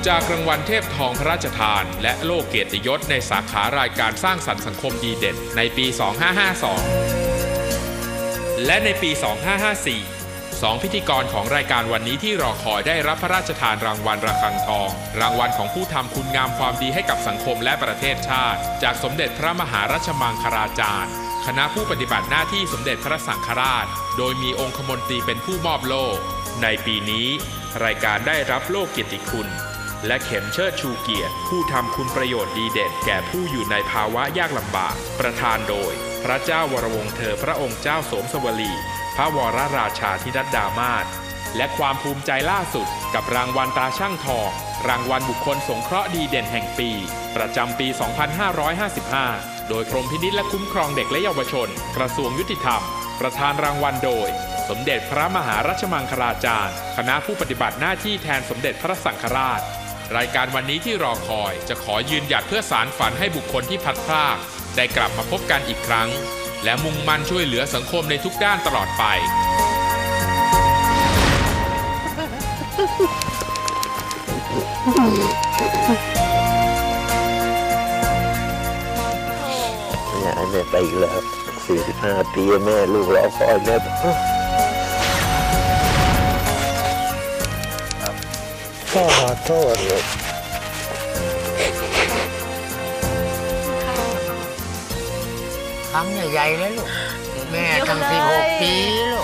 จากรางวัลเทพทองพระราชทานและโล่เกียรติยศในสาขารายการสร้างสรรค์สังคมดีเด่นในปี 2552 และในปี 2554 2 พิธีกรของรายการวันนี้ที่รอคอยได้รับพระราชทานรางวัลระฆังทองรางวัลของผู้ทำคุณงามความดีให้กับสังคมและประเทศชาติจากสมเด็จพระมหาราชมังคลาจารย์คณะผู้ปฏิบัติหน้าที่สมเด็จพระสังฆราชโดยมีองคมนตรีเป็นผู้มอบโล่ในปีนี้รายการได้รับโล่เกียรติคุณและเข็มเชิดชูเกียรติผู้ทำคุณประโยชน์ดีเด่นแก่ผู้อยู่ในภาวะยากลำบากประทานโดยพระเจ้าวรวงศ์เธอพระองค์เจ้าโสมสวลีพระวรราชาธินัดดามาศและความภูมิใจล่าสุดกับรางวัลตาช่างทองรางวัลบุคคลสงเคราะห์ดีเด่นแห่งปีประจำปี 2555 โดยกรมพินิจและคุ้มครองเด็กและเยาวชนกระทรวงยุติธรรมประธานรางวัลโดยสมเด็จพระมหาราชมังคลาจารย์คณะผู้ปฏิบัติหน้าที่แทนสมเด็จพระสังฆราชรายการวันนี้ที่รอคอยจะขอยืนหยัดเพื่อสานฝันให้บุคคลที่พลัดพรากได้กลับมาพบกันอีกครั้งและมุ่งมั่นช่วยเหลือสังคมในทุกด้านตลอดไปอยากให้แม่ไปอีกแล้ว45 ปีแม่ลูกรอคอยแม่พ่อขอโทษเลยคำใหญ่ๆแล้วลูกแม่ตั้ง16 ปีลูก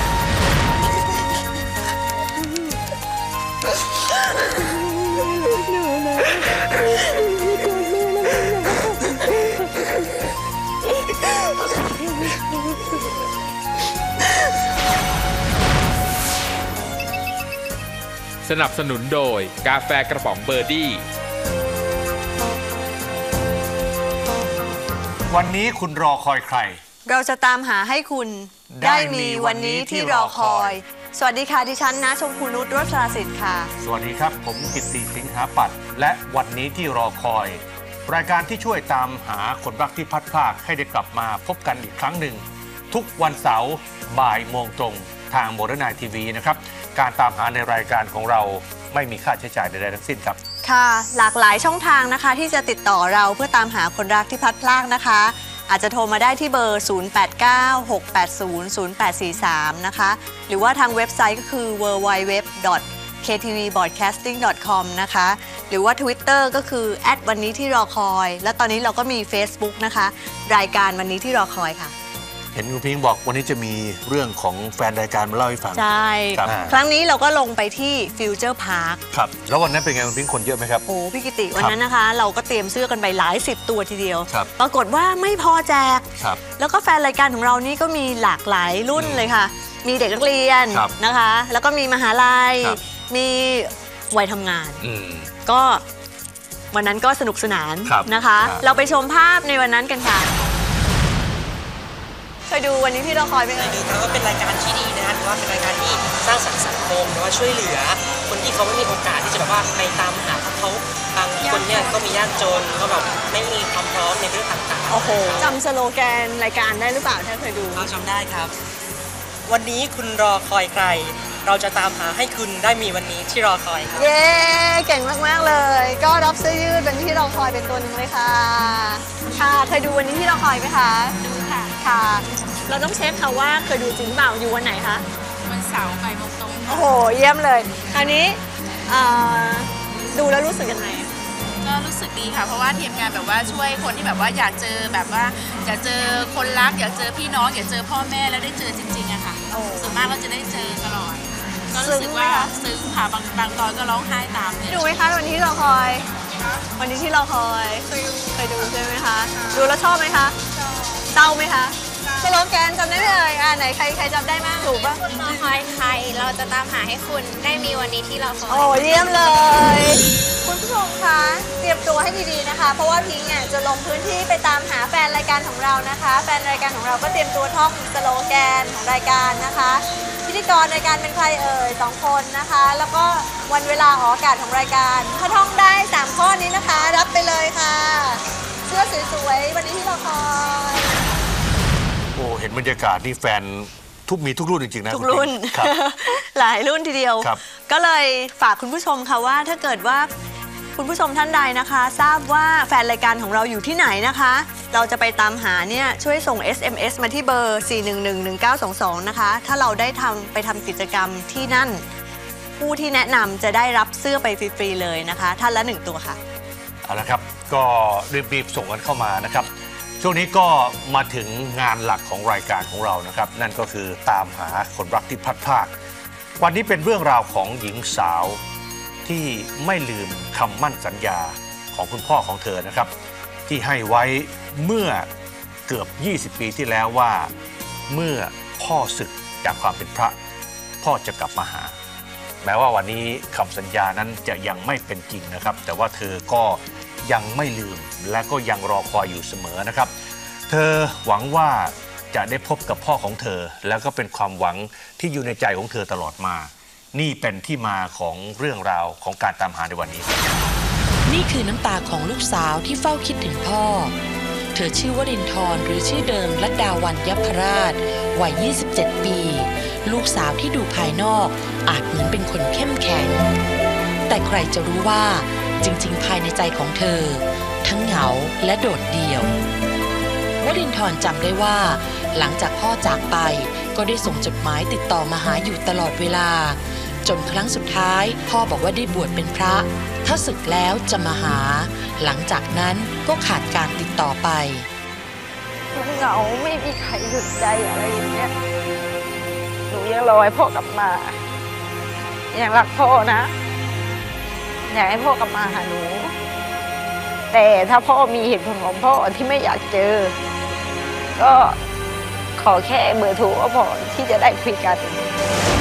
สนับสนุนโดยกาแฟกระป๋องเบอร์ดี้วันนี้คุณรอคอยใครเราจะตามหาให้คุณได้มีวันนี้ที่รอคอยสวัสดีค่ะดิฉันนะชมพูนุช โรจราสิทธิ์ค่ะสวัสดีครับผมกิตติสิงหาปัตย์และวันนี้ที่รอคอยรายการที่ช่วยตามหาคนรักที่พลัดพรากให้ได้กลับมาพบกันอีกครั้งหนึ่งทุกวันเสาร์บ่ายโมงตรงทางโมเดิร์นไนท์ทีวีนะครับการตามหาในรายการของเราไม่มีค่าใช้จ่ายใดๆทั้งสิ้นครับค่ะหลากหลายช่องทางนะคะที่จะติดต่อเราเพื่อตามหาคนรักที่พลัดพรากนะคะอาจจะโทรมาได้ที่เบอร์ 0896800843 นะคะหรือว่าทางเว็บไซต์ก็คือ www.ktvbroadcasting.com นะคะหรือว่า Twitter ก็คือ วันนี้ที่รอคอยและตอนนี้เราก็มี Facebook นะคะรายการวันนี้ที่รอคอยค่ะเห็นคุณพิงค์บอกวันนี้จะมีเรื่องของแฟนรายการมาเล่าให้ฟังใช่ครั้งนี้เราก็ลงไปที่ฟิวเจอร์พาร์คครับแล้ววันนั้นเป็นไงคุณพิงค์คนเยอะไหมครับโอ้พี่กิติวันนั้นนะคะเราก็เตรียมเสื้อกันไปหลาย10 ตัวทีเดียวปรากฏว่าไม่พอแจกแล้วก็แฟนรายการของเรานี่ก็มีหลากหลายรุ่นเลยค่ะมีเด็กนักเรียนนะคะแล้วก็มีมหาลัยมีวัยทำงานก็วันนั้นก็สนุกสนานนะคะเราไปชมภาพในวันนั้นกันค่ะเคยดูวันนี้ที่เราคอยไหมเคยดูครับว่าเป็นรายการที่ดีนะถือว่าเป็นรายการที่สร้างสรรค์สังคมหรือว่าช่วยเหลือคนที่เขาไม่มีโอกาสที่จะแบบว่าไปตามหาเขาบางคนเนี่ยก็มียากจนก็แบบไม่มีความพร้อมในเรื่องต่างๆโอ้โหจำสโลแกนรายการได้หรือเปล่าถ้าเคยดูจำได้ครับวันนี้คุณรอคอยใครเราจะตามหาให้คุณได้มีวันนี้ที่รอคอยครับเย้เก่งมากๆเลยก็รับเสื้อยืดเป็นที่รอคอยเป็นตัวหนึ่งเลยค่ะค่ะเคยดูวันนี้ที่รอคอยไหมคะดูค่ะค่ะเราต้องเช็คค่ะว่าเคยดูจริงเปล่าอยู่วันไหนคะวันเสาร์บ่ายโมงตรงโอ้โหเยี่ยมเลยคราวนี้ดูแล้วรู้สึกยังไงก็รู้สึกดีค่ะเพราะว่าทีมงานแบบว่าช่วยคนที่แบบว่าอยากเจอแบบว่าอยากเจอคนรักอยากเจอพี่น้องอยากเจอพ่อแม่แล้วได้เจอจริงๆอะค่ะส่วนมากก็จะได้เจอตลอดก็รู้สึกว่าซึ้งค่ะบางตอนก็ร้องไห้ตามดูไหมคะวันนี้ที่เราคอยวันนี้ที่เราคอยเคยดูใช่ไหมคะดูแล้วชอบไหมคะเศร้าไหมคะสโลแกนจำได้ไหมเอ่ยไหนใครจำได้บ้างถูกป่ะรอคอยใครเราจะตามหาให้คุณได้มีวันนี้ที่เราคอยโอ้เยี่ยมเลยคุณผู้ชมคะเตรียมตัวให้ดีๆนะคะเพราะว่าพิงค์จะลงพื้นที่ไปตามหาแฟนรายการของเรานะคะแฟนรายการของเราก็เตรียมตัวท่องสโลแกนของรายการนะคะพิธีกรรายการเป็นใครเอ่ย2 คนนะคะแล้วก็วันเวลาออกอากาศของรายการถ้าท่องได้3 ข้อนี้นะคะรับไปเลยค่ะเสื้อสวยๆวันนี้ที่เราคอยโอ้เห็นบรรยากาศที่แฟนมีทุกรุ่นจริงๆนะทุกรุ่นหลายรุ่นทีเดียวก็เลยฝากคุณผู้ชมค่ะว่าถ้าเกิดว่าคุณผู้ชมท่านใดนะคะ ทราบว่าแฟนรายการของเราอยู่ที่ไหนนะคะ เราจะไปตามหาเนี่ยช่วยส่ง SMS มาที่เบอร์ 4111922 นะคะถ้าเราได้ไปทำกิจกรรมที่นั่นผู้ที่แนะนำจะได้รับเสื้อไปฟรีๆเลยนะคะท่านละ1ตัวค่ะเอาละครับก็รีบๆส่งกันเข้ามานะครับช่วงนี้ก็มาถึงงานหลักของรายการของเรานะครับนั่นก็คือตามหาคนรักที่พลัดพรากวันนี้เป็นเรื่องราวของหญิงสาวที่ไม่ลืมคำมั่นสัญญาของคุณพ่อของเธอนะครับที่ให้ไว้เมื่อเกือบ20 ปีที่แล้วว่าเมื่อพ่อศึกจากความเป็นพระพ่อจะกลับมาหาแม้ว่าวันนี้คำสัญญานั้นจะยังไม่เป็นจริงนะครับแต่ว่าเธอก็ยังไม่ลืมและก็ยังรอคอยอยู่เสมอนะครับเธอหวังว่าจะได้พบกับพ่อของเธอแล้วก็เป็นความหวังที่อยู่ในใจของเธอตลอดมานี่เป็นที่มาของเรื่องราวของการตามหาในวันนี้นี่คือน้ำตาของลูกสาวที่เฝ้าคิดถึงพ่อเธอชื่อวรินทร์หรือชื่อเดิมลัดดาวันยัพพราชวัย 27 ปีลูกสาวที่ดูภายนอกอาจเหมือนเป็นคนเข้มแข็งแต่ใครจะรู้ว่าจริงๆภายในใจของเธอทั้งเหงาและโดดเดี่ยววรินทร์จำได้ว่าหลังจากพ่อจากไปก็ได้ส่งจดหมายติดต่อมาหาอยู่ตลอดเวลาจนครั้งสุดท้ายพ่อบอกว่าได้บวชเป็นพระถ้าศึกแล้วจะมาหาหลังจากนั้นก็ขาดการติดต่อไปมันเหงาไม่มีใครหยุดใจอะไรอย่างเงี้ยหนูยังรอให้พ่อกลับมายังรักพ่อนะอยากให้พ่อกลับมาหาหนูแต่ถ้าพ่อมีเหตุผลของพ่อที่ไม่อยากเจอก็ขอแค่เบอร์โทรก็พอที่จะได้คุยกัน